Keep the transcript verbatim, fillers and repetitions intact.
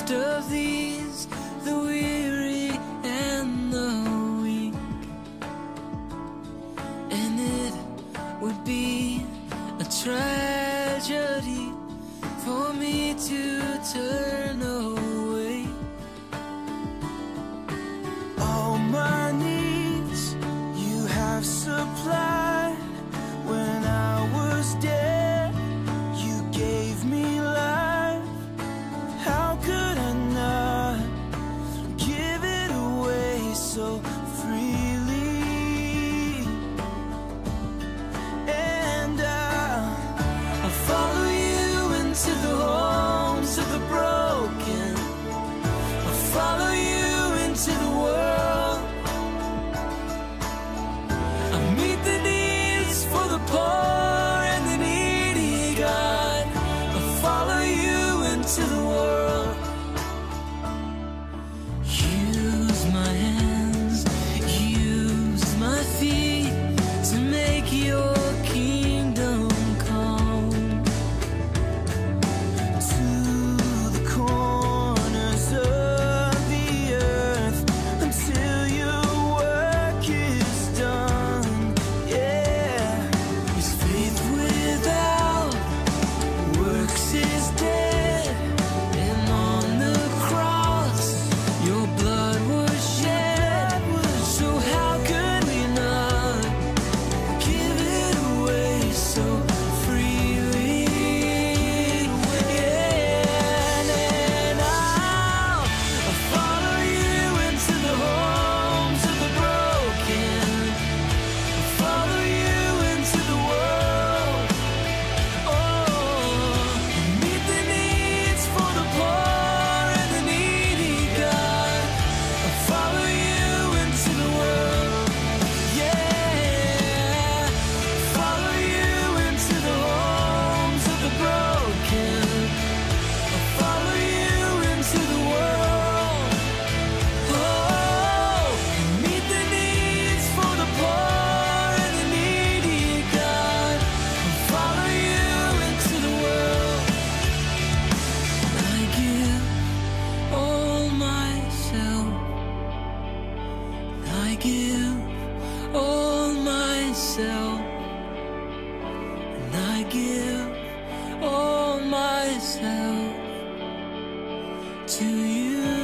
most of these, the weary and the weak. And it would be a tragedy for me to turn away. All my needs you have supplied. When I was dead, you gave me life. How could I not give it away so freely? And I, I'll follow you into the homes of the broken. I'll follow you into the world. I'll meet the needs for the poor and the needy, God. I'll follow you into the world. Use my hands, use my feet to make your kingdom come to the corners of the earth until your work is done. Yeah, 'cause faith without works is dead, and on the cross your blood was shed. So how could we not give it away so freely? Yeah, and I'll, I'll follow you into the homes of the broken. I'll follow you into the world. Oh, meet the needs for the poor and the needy, God. I'll follow you into the world. Yeah, follow you into the homes of the broken. I'll follow you into the world. Oh, meet the needs for the poor and the needy, God. I'll follow you into the world. I give all myself. I give all myself. And I give all myself to you.